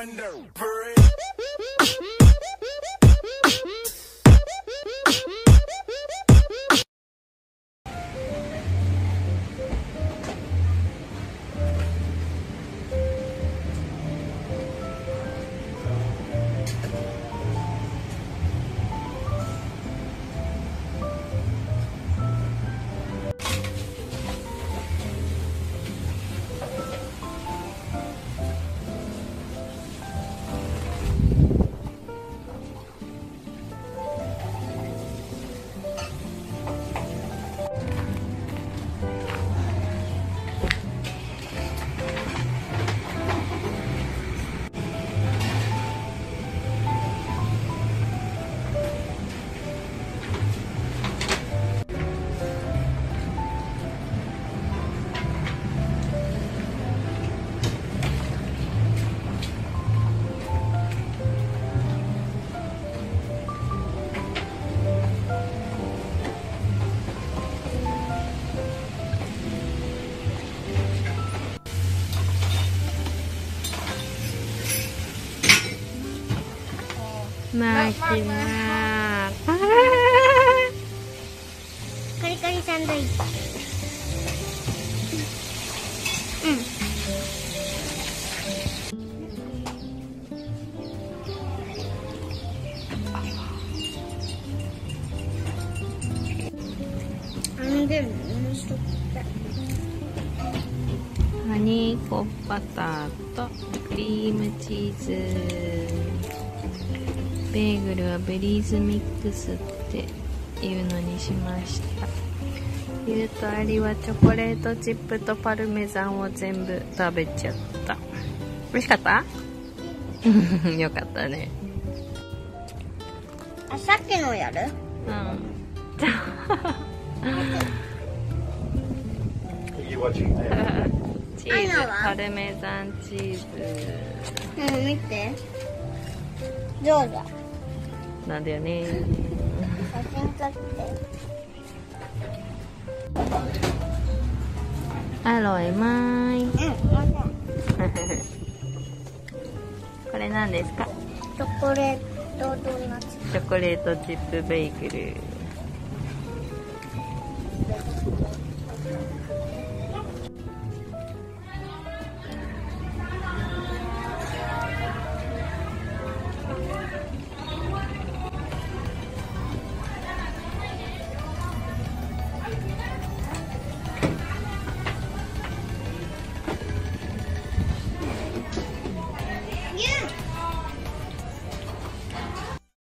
น่ากินมากカリカリサンドイッチハニーコバターとクリームチーズ。ベーグルはベリーズミックスっていうのにしました。ゆうとありはチョコレートチップとパルメザンを全部食べちゃった。美味しかったよかったね。 あ、さっきのやる？ チーズ、パルメザンチーズ。 見て。上手。 なんだよね。 写真撮って。 アロエマイ。これ何ですか？ チョコレートドーナツ。 チョコレートチップベーグル。